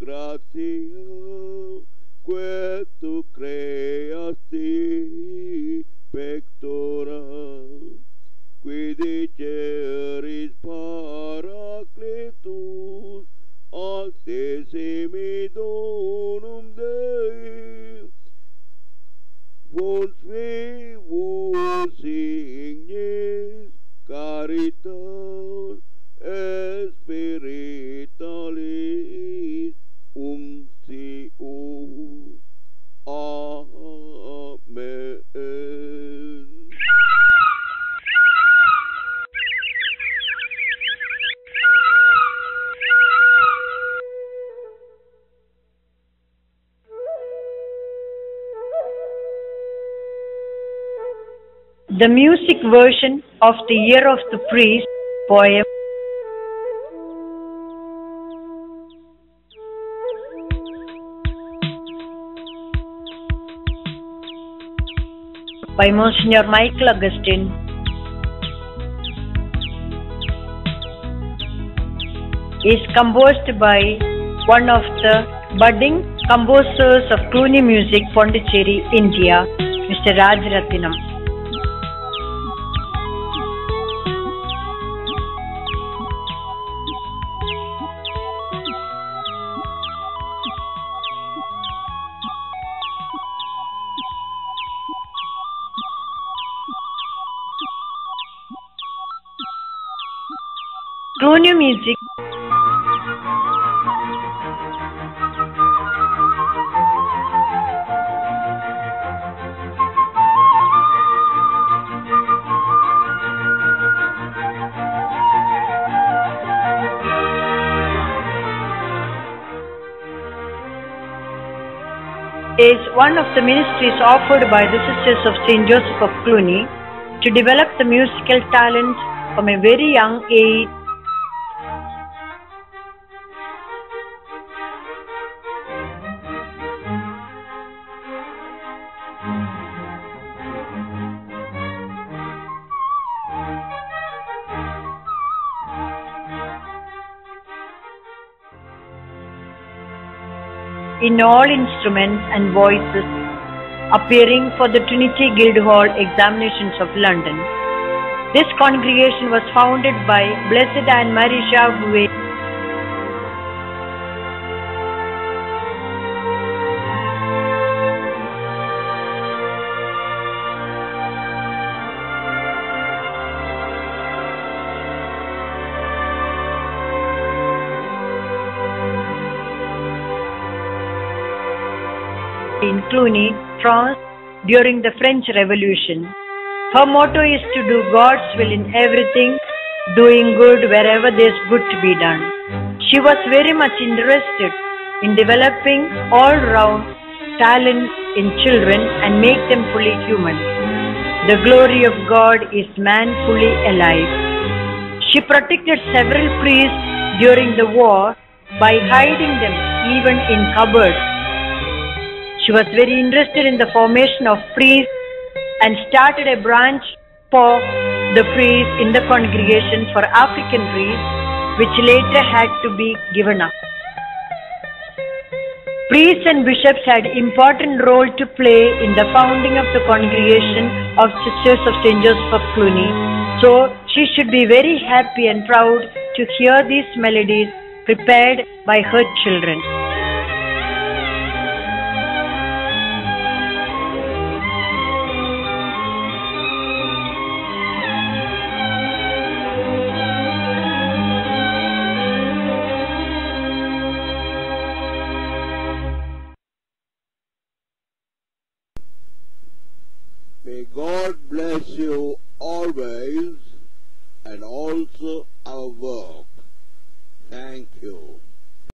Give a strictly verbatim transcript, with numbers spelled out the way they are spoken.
gratia, que tu creasti pectora, qui diceris Paracletus, accessimi donum Dei, fons vivus ignes caritas spiritualis unctio. Amen. The music version of the Year of the Priest poem by Monsignor Michael Augustine is composed by one of the budding composers of Cluny Music, Pondicherry, India, Mister Raj Rathinam. Cluny Music is one of the ministries offered by the Sisters of Saint Joseph of Cluny to develop the musical talent from a very young age. In all instruments and voices, appearing for the Trinity Guildhall examinations of London. This congregation was founded by Blessed Anne Marie Javoué, in Cluny, France, during the French Revolution. Her motto is to do God's will in everything, doing good wherever there is good to be done. She was very much interested in developing all-round talent in children and make them fully human. The glory of God is man fully alive. She protected several priests during the war by hiding them even in cupboards. She was very interested in the formation of priests and started a branch for the priests in the congregation for African priests, which later had to be given up. Priests and bishops had important role to play in the founding of the congregation of Sisters of Saint Joseph of Cluny. So she should be very happy and proud to hear these melodies prepared by her children. May God bless you always and also our work. Thank you.